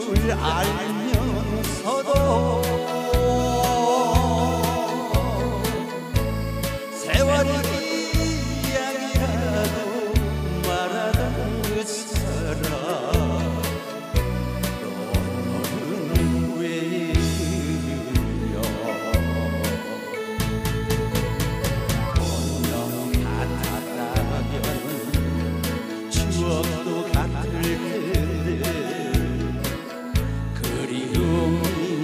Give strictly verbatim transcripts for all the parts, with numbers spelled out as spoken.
줄 알면서도 세월이 이야기라도 말하던 그 사람 너는 왜요 운명 같았다면 추억도 같을 텐데 그리움이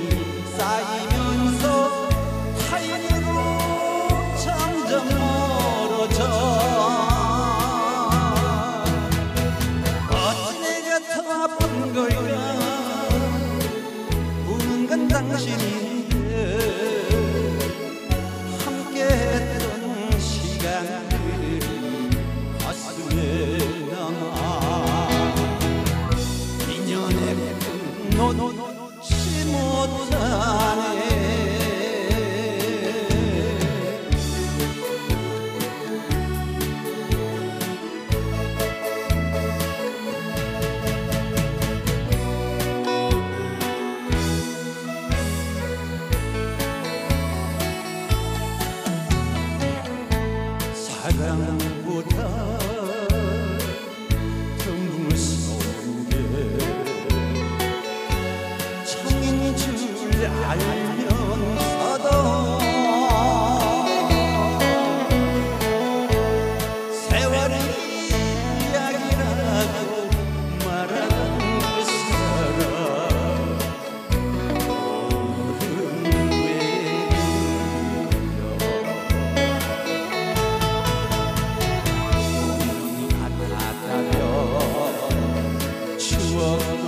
쌓이면서 타인으로 점점 멀어져 어찌 내가 더 아픈 걸까 우는 건 당신인데 함께했던 시간들이 가슴에 남아 인연의 분노 놓지 못하네 사랑보다 더 무서운 게 정인 줄 알면서도 세월이 이야기라고 말하는 그 사람 너는 왜요 추억